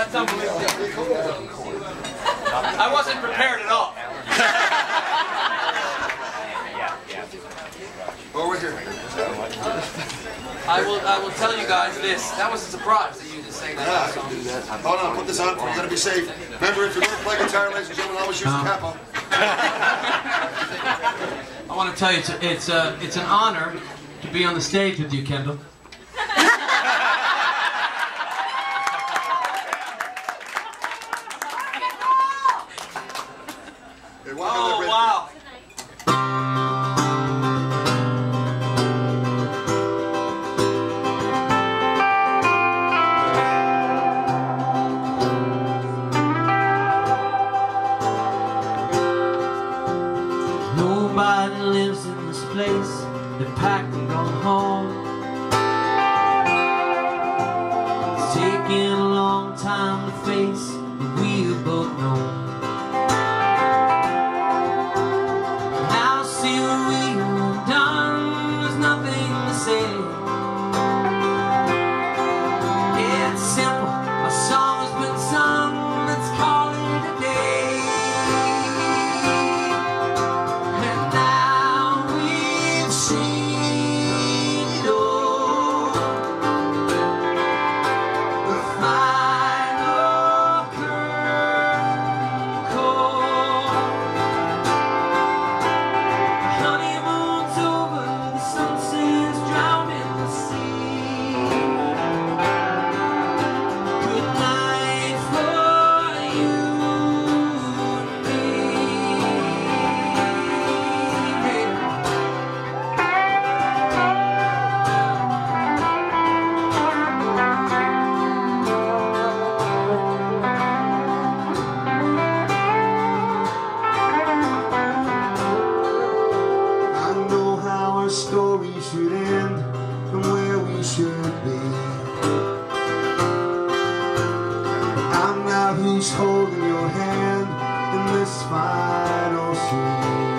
That's unbelievable. I wasn't prepared at all. Over here. I will tell you guys this. That was a surprise that you just sang that last song. Oh no, put this on. We're gonna be safe. Remember, if you're going to play guitar, ladies and gentlemen, always use the cap on. I want to tell you, it's an honor to be on the stage with you, Kendel. Oh, wow. Nobody lives in this place. They're packed and gone home. It's taken a long time to face what we have both known. Now see what we have done. There's nothing to say. It's simple. Our song has been sung. Let's call it a day. Story should end from where we should be. I'm not who's holding your hand in this final scene.